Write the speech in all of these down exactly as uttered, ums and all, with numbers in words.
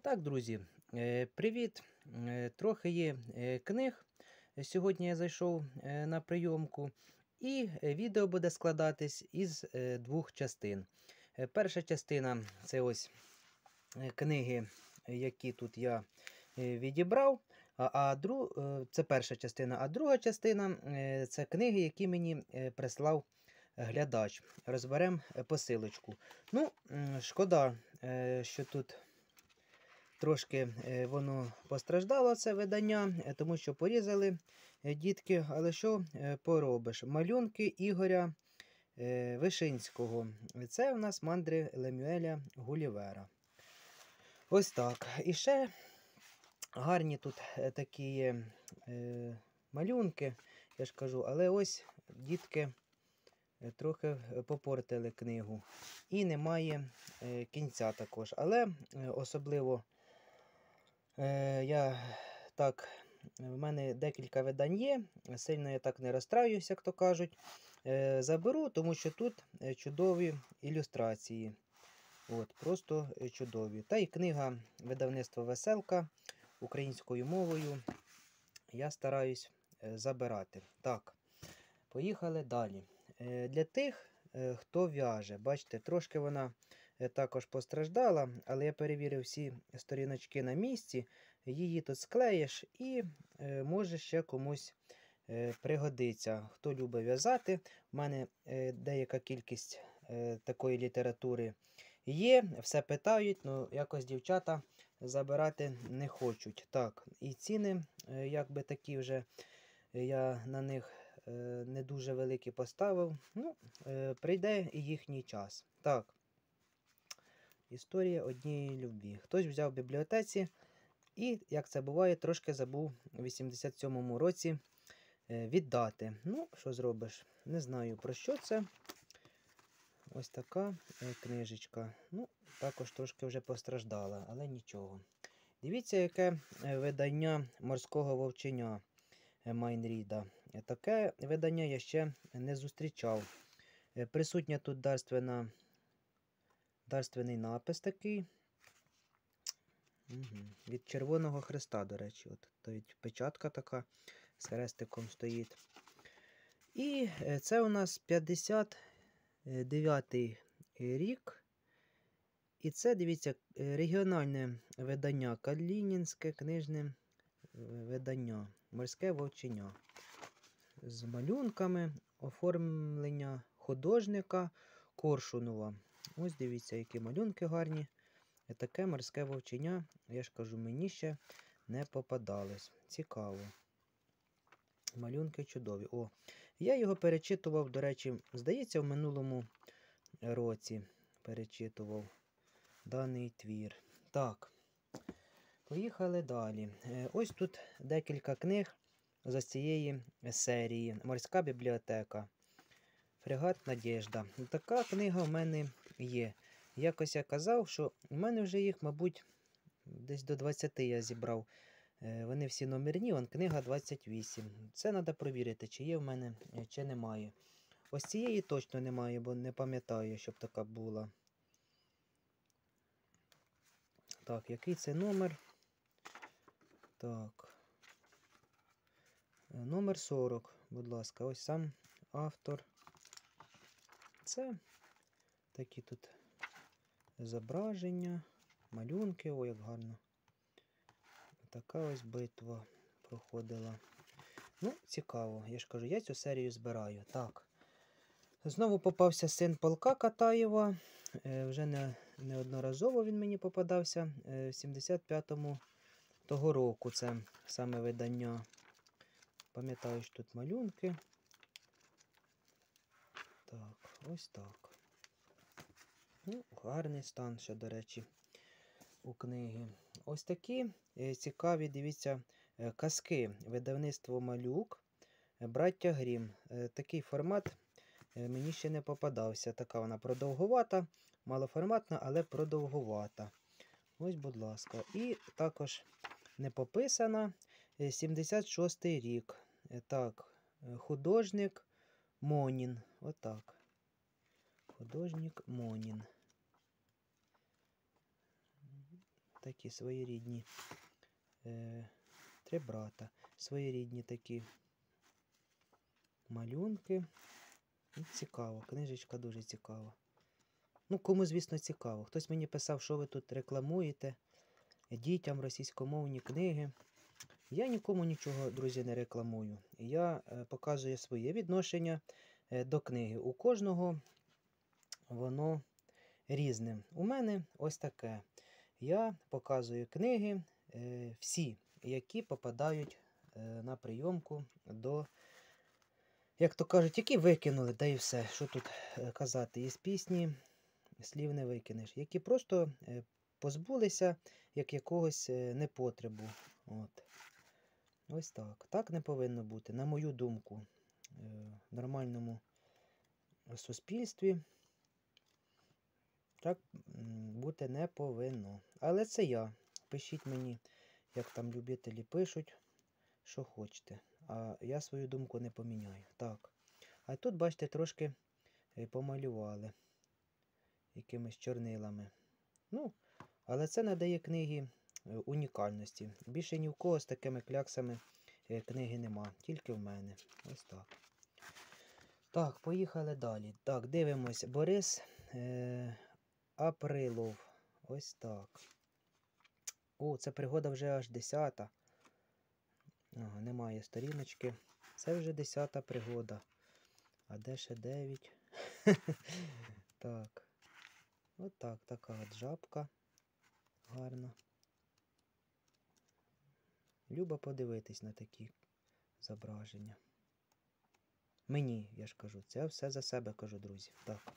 Так, друзі, е, привіт! Е, Трохи є е, книг. Сьогодні я зайшов е, на прийомку, і е, відео буде складатись із е, двох частин. Е, Перша частина це ось е, книги, які тут я е, відібрав. А, а дру... е, Це перша частина, а друга частина е, це книги, які мені е, прислав глядач. Розберемо посилочку. Ну, м, шкода, е, що тут. Трошки е, воно постраждало, це видання, е, тому що порізали е, дітки, але що е, поробиш? Малюнки Ігоря е, Вишинського. Це у нас мандри Лемюеля Гулівера. Ось так. І ще гарні тут е, такі є е, малюнки, я ж кажу, але ось дітки е, трохи попортили книгу. І немає е, кінця також. Але е, особливо. Е, я так, В мене декілька видань є, сильно я так не розстраюся, як то кажуть. Е, заберу, тому що тут е, чудові ілюстрації. От, Просто е, чудові. Та й книга видавництва Веселка українською мовою я стараюсь е, забирати. Так, поїхали далі. Е, для тих, е, хто в'яже, бачите, трошки вона е, також постраждала, але я перевірив всі сторіночки на місці, її тут склеїш і е, може ще комусь е, пригодиться. Хто любить в'язати, у мене е, деяка кількість е, такої літератури є, все питають, але якось дівчата забирати не хочуть. Так, і ціни, е, якби такі вже я на них е, не дуже великі поставив. Ну, е, прийде і їхній час. Так, історія однієї любві. Хтось взяв в бібліотеці і, як це буває, трошки забув у вісімдесят сьомому році е, віддати. Ну, що зробиш? Не знаю, про що це. Ось така е, книжечка. Ну, також трошки вже постраждала, але нічого. Дивіться, яке е, видання морського вовчення Майнріда. Таке видання я ще не зустрічав. Е, Присутня тут дарственна, дарственний напис такий. Угу. Від Червоного Хреста, до речі. От, навіть печатка така з хрестиком стоїть. І е, це у нас п'ятдесят дев'ятий рік. І це, дивіться, регіональне видання, Калінінське книжне видання, морське вовчення. З малюнками, оформлення художника Коршунова. Ось дивіться, які малюнки гарні. І таке морське вовчення, я ж кажу, мені ще не попадалось. Цікаво. Малюнки чудові. О, я його перечитував, до речі, здається, в минулому році перечитував даний твір. Так, поїхали далі. Ось тут декілька книг з цієї серії. Морська бібліотека. Фрегат Надєжда. Така книга в мене є. Якось я казав, що в мене вже їх, мабуть, десь до двадцяти я зібрав. Вони всі номерні, вон книга двадцять вісім. Це треба перевірити, чи є в мене, чи немає. Ось цієї точно немає, бо не пам'ятаю, щоб така була. Так, який це номер? Так. Номер сорок, будь ласка, ось сам автор. Це такі тут зображення, малюнки, о, як гарно. Така ось битва проходила. Ну, цікаво, я ж кажу, я цю серію збираю. Так. Знову попався син полка Катаєва. Е, вже не, неодноразово він мені попадався. Е, в сімдесят п'ятому того року це саме видання. Пам'ятаю, що тут малюнки. Так, ось так. Ну, гарний стан ще, до речі, у книги. Ось такі е, цікаві, дивіться, е, казки. Видавництво Малюк, е, Браття Грім. Е, такий формат е, мені ще не попадався. Така вона продовгувата, малоформатна, але продовгувата. Ось, будь ласка. І також не пописана. Е, сімдесят шостий рік. Е, так, е, художник Монін. Отак. Художник Монін. такі своєрідні. Е, три брата. Своєрідні такі малюнки. І цікаво, книжечка дуже цікава. Ну, кому, звісно, цікаво. Хтось мені писав, що ви тут рекламуєте дітям російськомовні книги. Я нікому нічого, друзі, не рекламую. Я е, показую своє відношення е, до книги. У кожного воно різне. У мене ось таке. Я показую книги е, всі, які попадають е, на прийомку до, як то кажуть, які викинули, да і все. Що тут е, казати? Із пісні слів не викинеш. Які просто е, позбулися як якогось е, непотребу. От. Ось так. Так не повинно бути, на мою думку. Е, в нормальному суспільстві так бути не повинно. Але це я. Пишіть мені, як там любителі пишуть, що хочете. А я свою думку не поміняю. Так. А тут, бачите, трошки помалювали якимись чорнилами. Ну, але це надає книгі унікальності. Більше ні в кого з такими кляксами книги нема. Тільки в мене. Ось так. Так, поїхали далі. Так, дивимось. Борис е, Априлов. Ось так. О, це пригода вже аж десята. Ага, немає сторіночки. Це вже десята пригода. А де ще дев'ять? Так. От так, така от жабка. Гарна. Любо подивитись на такі зображення. Мені, я ж кажу, це все за себе кажу, друзі. Так.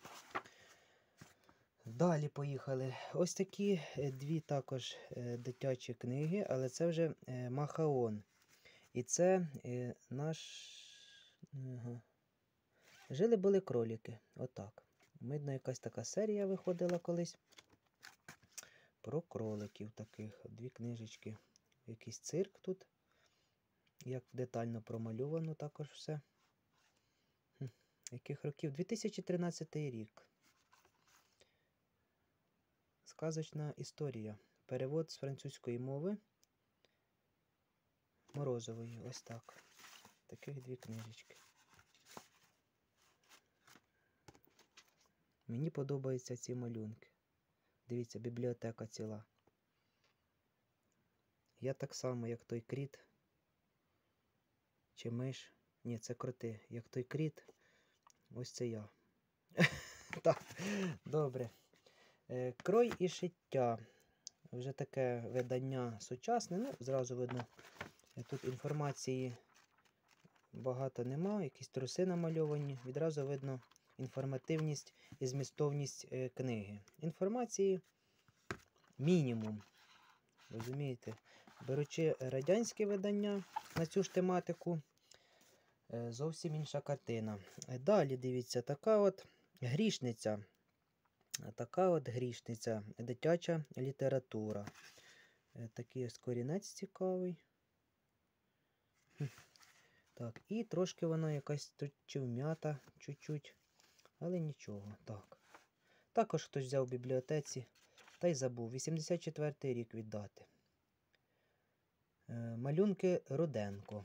Далі поїхали. Ось такі дві також дитячі книги, але це вже Махаон. І це наш... Ага. Жили-були кролики. Отак. Видно, якась така серія виходила колись. Про кроликів таких. Дві книжечки. Якийсь цирк тут. Як детально промальовано також все. Хм. Яких років? дві тисячі тринадцятий рік. Сказочна історія. Перевод з французької мови. Морозової. Ось так. Таких дві книжечки. Мені подобаються ці малюнки. Дивіться, бібліотека ціла. Я так само, як той кріт. Чи миш. Ні, це кроти. Як той кріт. Ось це я. Так, добре. Крой і шиття. Вже таке видання сучасне. Ну, зразу видно, тут інформації багато нема. Якісь труси намальовані. Відразу видно інформативність і змістовність книги. Інформації мінімум. Розумієте? Беручи радянське видання на цю ж тематику, зовсім інша картина. Далі, дивіться, така от грішниця. Така от грішниця. Дитяча література. Такий ось корінець цікавий. Так, і трошки вона якась тут чи вм'ята чуть-чуть, але нічого. Так. Також хтось взяв в бібліотеці, та й забув. вісімдесят четвертий рік віддати. Е, малюнки Руденко.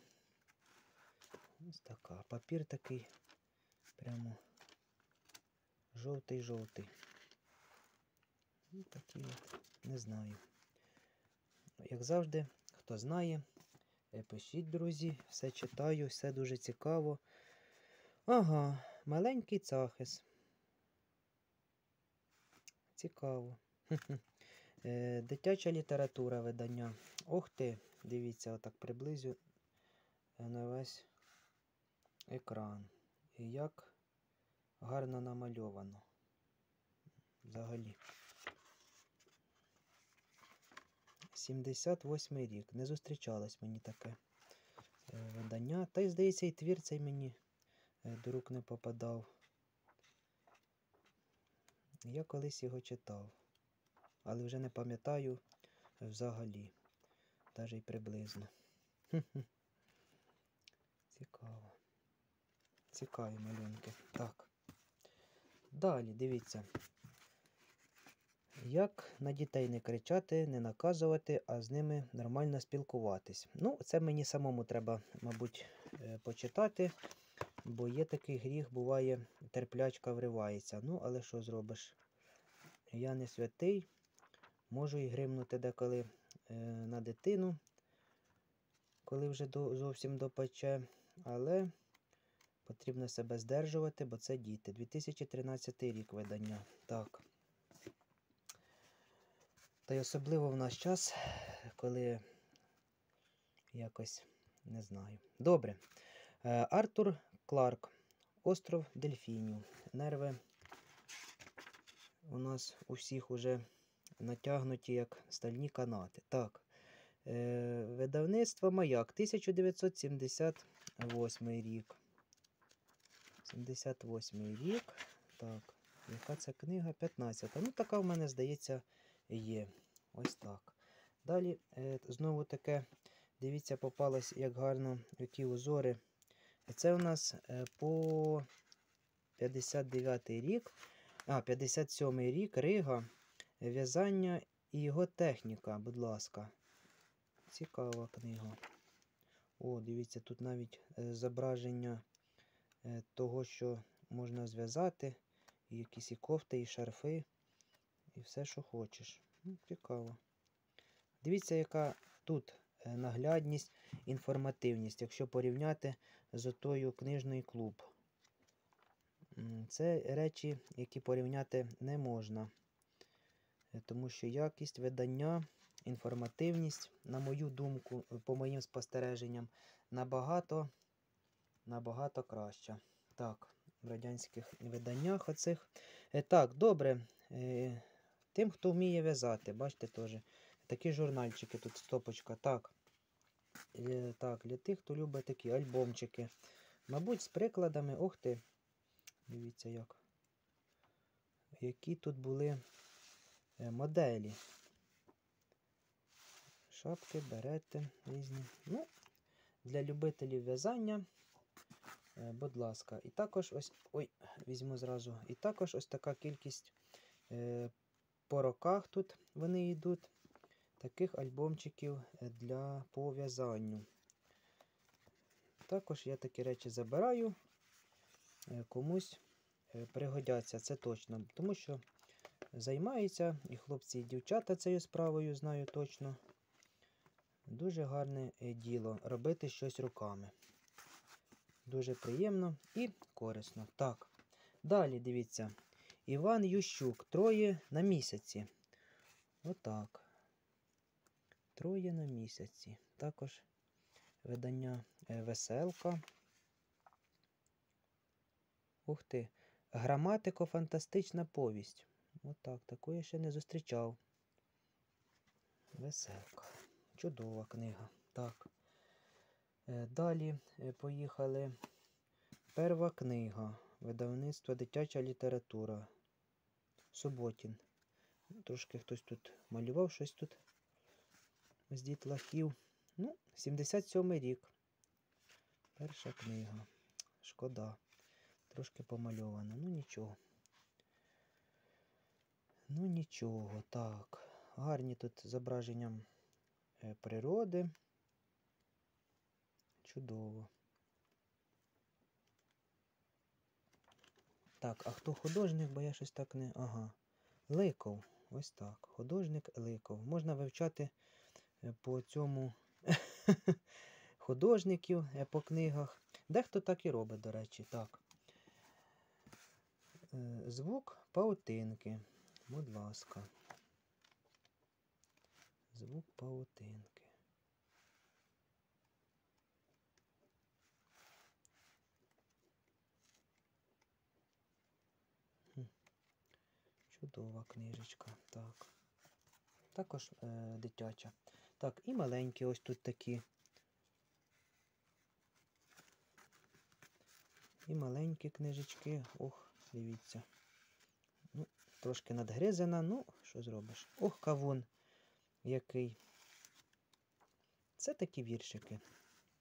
Ось така. Папір такий прямо жовтий-жовтий. Ось такий от. Не знаю. Як завжди, хто знає, пишіть, друзі. Все читаю, все дуже цікаво. Ага, маленький Цахис. Цікаво. Дитяча література видання. Ох ти, дивіться, отак приблизю на весь екран. І як гарно намальовано. Взагалі. сімдесят восьмий рік. Не зустрічалось мені таке видання. Та й, здається, і твір цей мені до рук не попадав. Я колись його читав. Але вже не пам'ятаю взагалі. Навіть і приблизно. Цікаво. Цікаві малюнки. Так. Далі, дивіться. Як на дітей не кричати, не наказувати, а з ними нормально спілкуватись. Ну, це мені самому треба, мабуть, почитати, бо є такий гріх, буває, терплячка вривається. Ну, але що зробиш? Я не святий, можу і гримнути деколи е, на дитину, коли вже до, зовсім допече, але потрібно себе здержувати, бо це діти. дві тисячі тринадцятий рік видання. Так. Та й особливо в наш час, коли якось не знаю. Добре. Артур Кларк. Остров Дельфінів. Нерви у нас у всіх уже натягнуті, як стальні канати. Так. Е, видавництво Маяк. тисяча дев'ятсот сімдесят восьмий рік. сімдесят восьмий рік. Так. Яка це книга? п'ятнадцята. Ну, така в мене, здається, є. Ось так. Далі, е, знову таке, дивіться, попалось, як гарно, які узори. Це у нас е, по п'ятдесят дев'ятий рік, а, п'ятдесят сьомий рік, Рига, в'язання і його техніка, будь ласка. Цікава книга. О, дивіться, тут навіть е, зображення е, того, що можна зв'язати. І якісь і кофти, і шарфи, і все, що хочеш. Ну, цікаво. Дивіться, яка тут наглядність, інформативність, якщо порівняти з отою книжний клуб. Це речі, які порівняти не можна. Тому що якість видання, інформативність, на мою думку, по моїм спостереженням, набагато, набагато краща. Так, в радянських виданнях оцих. Так, добре. Тим, хто вміє в'язати, бачите, теж. Такі журнальчики, тут стопочка. Так, так, для тих, хто любить такі альбомчики. Мабуть, з прикладами, ох ти, дивіться як. Які тут були моделі. Шапки, берети різні. Ну, для любителів в'язання, будь ласка. І також ось, ой, візьму зразу. І також ось така кількість е, по роках тут вони йдуть. Таких альбомчиків для по в'язанню. Також я такі речі забираю. Комусь пригодяться, це точно. Тому що займаються і хлопці, і дівчата цією справою, знаю точно. Дуже гарне діло робити щось руками. Дуже приємно і корисно. Так, далі дивіться. Іван Ющук. Троє на місяці. Отак. Троє на місяці. Також видання Веселка. Ух ти. Граматико-фантастична повість. Отак, таку я ще не зустрічав. Веселка. Чудова книга. Так. Далі поїхали. Перша книга. Видавництво Дитяча література. Суботін. Трошки хтось тут малював щось тут. З дітлахів. Ну, сімдесят сьомий рік. Перша книга. Шкода. Трошки помальована. Ну, нічого. Ну, нічого. Так. Гарні тут зображення природи. Чудово. Так, а хто художник, бо я щось так не... Ага. Ликов. Ось так. Художник Ликов. Можна вивчати по цьому художників по книгах. Дехто так і робить, до речі. Так. Звук паутинки. Будь ласка. Звук паутинки. Чудова книжечка. Так. Також е, дитяча. Так, і маленькі ось тут такі. І маленькі книжечки. Ох, дивіться. Ну, трошки надгризена, ну, що зробиш? Ох, кавун який. Це такі віршики.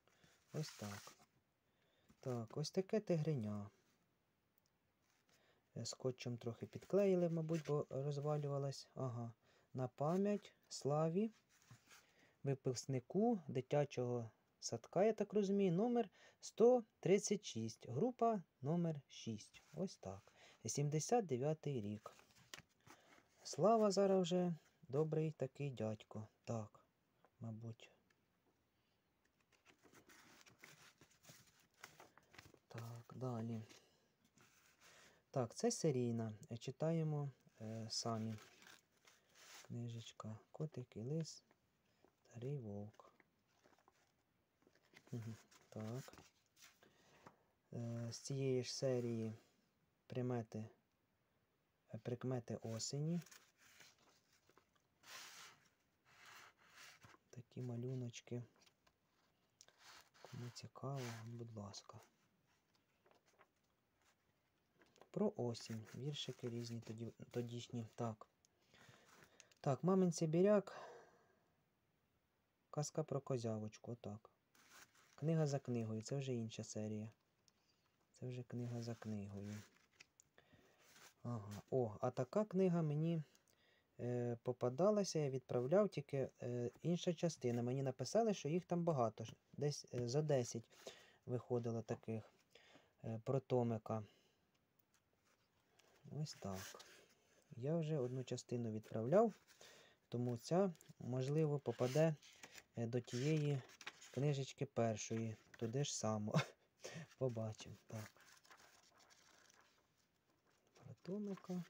Ось так. Так, ось таке тигриня. Скотчем трохи підклеїли, мабуть, бо розвалювалась. Ага. На пам'ять Славі, випускнику дитячого садка, я так розумію, номер сто тридцять шість. Група номер шість. Ось так. сімдесят дев'ятий рік. Слава зараз вже добрий такий дядько. Так, мабуть. Так, далі. Так, це серійна. Читаємо е, самі. Книжечка. Котик і лис. Старий вовк. Угу. Так. Е, з цієї ж серії примети, прикмети осені. Такі малюночки. Кому цікаво, будь ласка. Про осінь. Віршики різні тоді, тодішні. Так. Так, мамин Сибіряк. Казка про козявочку. Отак. Книга за книгою. Це вже інша серія. Це вже книга за книгою. Ага. О, а така книга мені е, попадалася, я відправляв, тільки е, інша частина. Мені написали, що їх там багато. Десь е, за десять виходило таких е, про Томика. Ось так. Я вже одну частину відправляв, тому ця, можливо, попаде до тієї книжечки першої. Туди ж само. Побачимо. Так. Про Томика.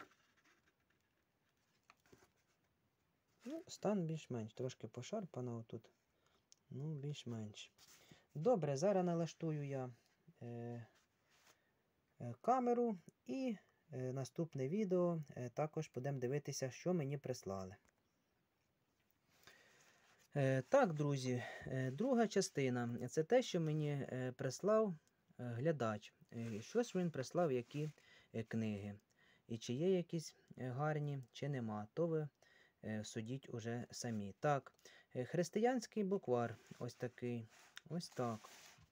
Ну, стан більш-менш. Трошки пошарпано отут. Ну, більш-менш. Добре, зараз налаштую я е, е, камеру і е, наступне відео е, також будемо дивитися, що мені прислали. Е, так, друзі, е, друга частина. Це те, що мені е, прислав е, глядач. Е, щось він прислав, які е, книги. І чи є якісь е, гарні, чи нема. То ви е, судіть уже самі. Так, е, християнський буквар. Ось такий. Ось так.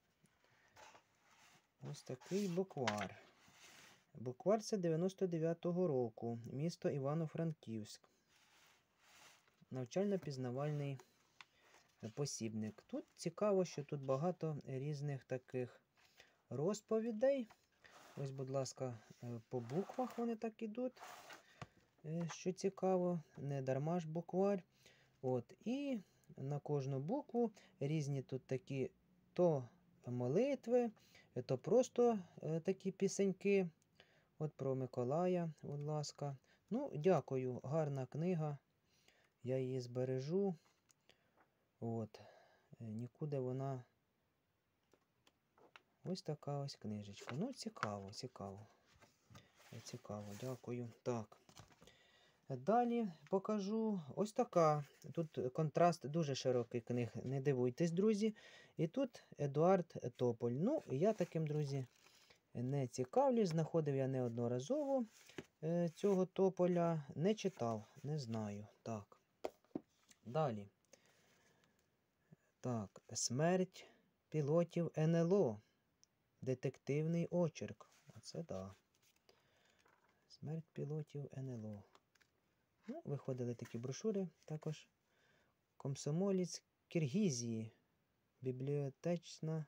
Ось такий буквар. Буквар це дев'яносто дев'ятого року. Місто Івано-Франківськ. Навчально-пізнавальний посібник. Тут цікаво, що тут багато різних таких розповідей. Ось, будь ласка, по буквах вони так ідуть. Що цікаво, не дарма ж буквар. От, і на кожну букву різні тут такі то молитви, то просто такі пісеньки. От про Миколая, будь ласка. Ну, дякую, гарна книга. Я її збережу. От. Нікуди вона. Ось така ось книжечка. Ну, цікаво, цікаво. Цікаво, дякую. Так. Далі покажу ось така. Тут контраст дуже широкий книг. Не дивуйтесь, друзі. І тут Едуард Тополь. Ну, я таким, друзі, не цікавлюсь. Знаходив я неодноразово цього Тополя. Не читав, не знаю. Так. Далі. Так, смерть пілотів ен ел о. Детективний очерк. Оце да. Смерть пілотів ен ел о. Ну, виходили такі брошури також. Комсомолець Киргизії. Бібліотечна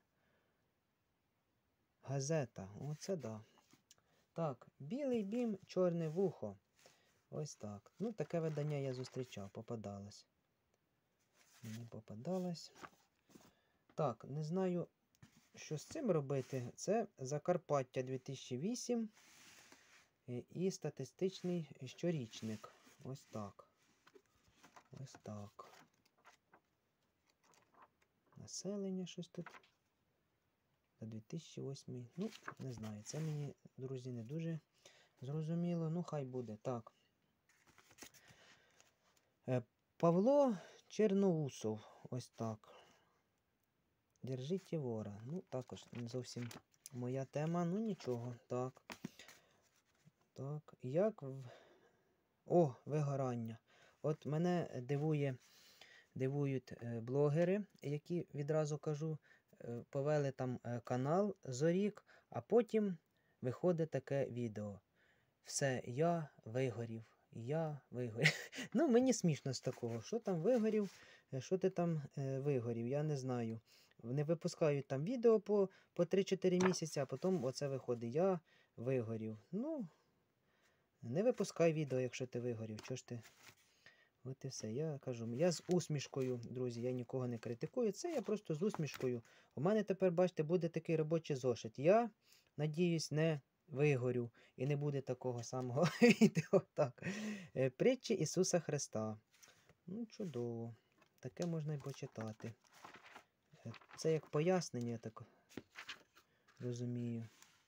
газета. Оце да. Так, білий бім, чорне вухо. Ось так. Ну, таке видання я зустрічав, попадалось. Мені попадалось. Так, не знаю, що з цим робити. Це Закарпаття дві тисячі вісім і статистичний щорічник. Ось так. Ось так. Населення щось тут. За дві тисячі восьмий. Ну, не знаю. Це мені, друзі, не дуже зрозуміло. Ну, хай буде. Так. Павло Черноусов. Ось так. Держіть вора. Ну, також не зовсім моя тема. Ну, нічого. Так. Так. Як в... О, вигорання. От мене дивує, дивують блогери, які, відразу кажу, повели там канал Зорік, а потім виходить таке відео. Все, я вигорів. Я вигорів. Ну, мені смішно з такого. Що там вигорів? Е, Що ти там е, вигорів? Я не знаю. Не випускають там відео по, по три-чотири місяці, а потім оце виходить. Я вигорів. Ну, не випускай відео, якщо ти вигорів. Чого ж ти? От і все. Я кажу, я з усмішкою, друзі, я нікого не критикую. Це я просто з усмішкою. У мене тепер, бачите, буде такий робочий зошит. Я, надіюсь, не вигорю і не буде такого самого відео. Так. Е, Притчі Ісуса Христа. Ну, чудово. Таке можна й почитати. Е, Це як пояснення, я так розумію.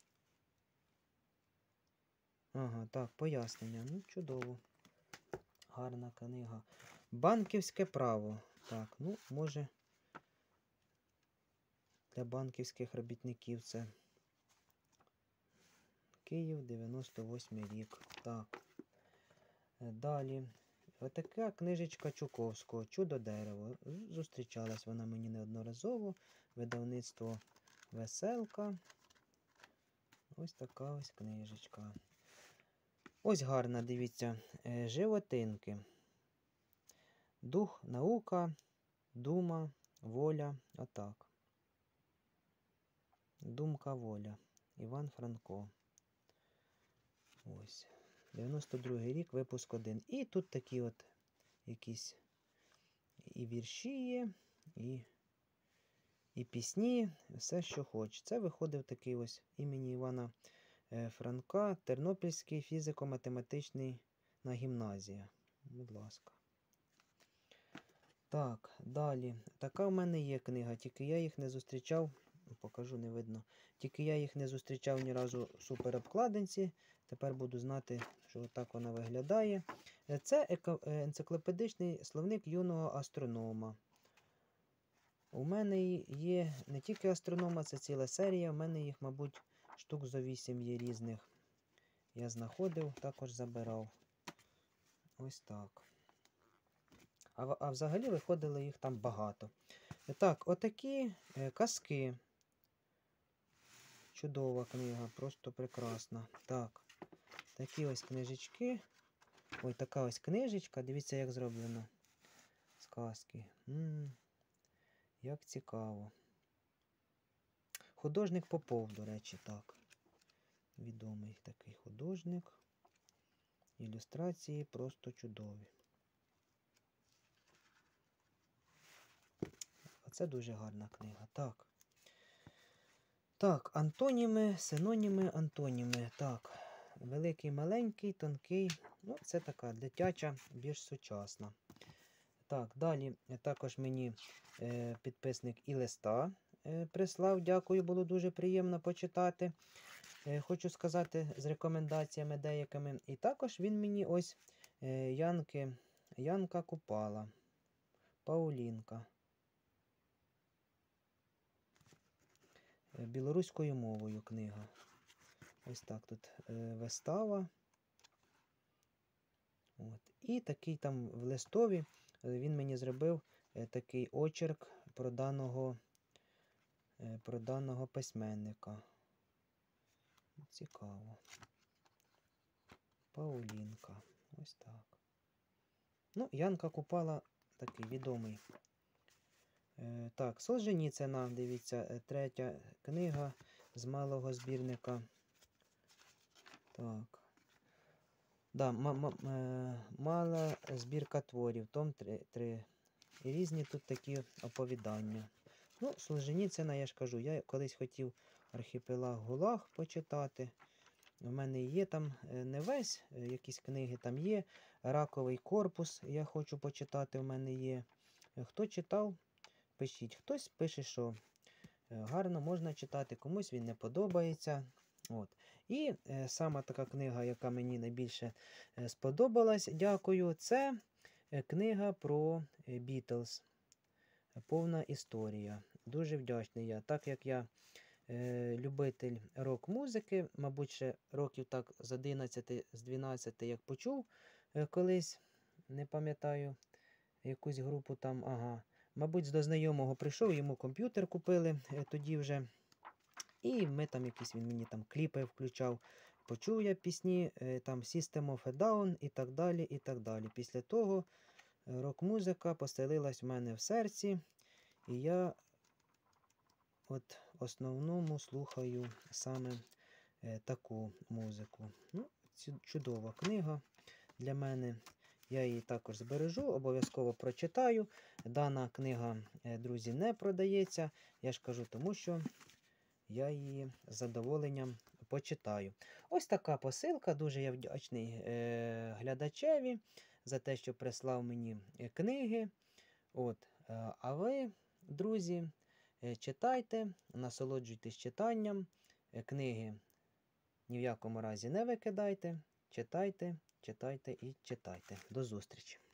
Ага, так, пояснення. Ну, чудово. Гарна книга. Банківське право. Так, ну, може, для банківських робітників це Київ, дев'яносто восьмий рік. Так. Далі. Отака книжечка Чуковського «Чудо дерево». Зустрічалась вона мені неодноразово. Видавництво Веселка. Ось така ось книжечка. Ось гарна, дивіться, животинки. Дух, наука, дума, воля. Отак. Думка, воля. Іван Франко. Ось. дев'яносто другий рік, випуск один. І тут такі от якісь і вірші є, і, і пісні, все, що хоче. Це виходив такий ось імені Івана Франка, Тернопільський фізико-математичний на гімназія. Будь ласка. Так, далі. Така в мене є книга, тільки я їх не зустрічав, покажу, не видно. Тільки я їх не зустрічав ні разу в суперобкладинці. Тепер буду знати, що отак вона виглядає. Це енциклопедичний словник юного астронома. У мене є не тільки астронома, це ціла серія. У мене їх, мабуть, штук зо вісім є різних. Я знаходив, також забирав. Ось так. А, а взагалі виходило їх там багато. Так, отакі е, казки. Чудова книга, просто прекрасна. Так, такі ось книжечки. Ой, така ось книжечка. Дивіться, як зроблено. Сказки. М-м, як цікаво. Художник Попов, до речі, так. Відомий такий художник. Ілюстрації просто чудові. Це дуже гарна книга. Так. Так, антоніми, синоніми, антоніми. Так. Великий, маленький, тонкий. Ну, це така дитяча, більш сучасна. Так, далі також мені е, підписник і листа е, прислав. Дякую, було дуже приємно почитати. Е, хочу сказати з рекомендаціями деякими. І також він мені ось е, Янки, Янка Купала. Паулінка. Білоруською мовою книга. Ось так тут е, вистава. От. І такий там в листові він мені зробив е, такий очерк про даного, е, про даного письменника. Цікаво. Паулінка. Ось так. Ну, Янка Купала такий відомий. Е, так, Солженіцина, дивіться, третя книга з малого збірника. Так. Да, мала збірка творів, том три. І різні тут такі оповідання. Ну, Солженіцина, я ж кажу, я колись хотів архіпелаг ГУЛАГ почитати. У мене є там не весь, якісь книги там є. Раковий корпус я хочу почитати, у мене є. Хто читав, пишіть. Хтось пише, що гарно можна читати, комусь він не подобається. От. І е, сама така книга, яка мені найбільше е, сподобалась, дякую, це е, книга про Бітлз. Повна історія. Дуже вдячний я. Так як я е, любитель рок-музики, мабуть, ще років так з одинадцяти, з дванадцяти, як почув е, колись, не пам'ятаю, якусь групу там, ага. Мабуть, до знайомого прийшов, йому комп'ютер купили е, тоді вже. І ми там якісь, він мені там кліпи включав почув я пісні, е, там System of a Down і так далі, і так далі. Після того е, рок-музика поселилась в мене в серці, і я от в основному слухаю саме е, таку музику. Ну, ці- чудова книга для мене. Я її також збережу, обов'язково прочитаю. Дана книга, е, друзі, не продається. Я ж кажу, тому що я її з задоволенням почитаю. Ось така посилка. Дуже я вдячний е, глядачеві за те, що прислав мені е, книги. От. е, А ви, друзі, е, читайте, насолоджуйтесь читанням. Е, Книги ні в якому разі не викидайте. Читайте, читайте і читайте. До зустрічі!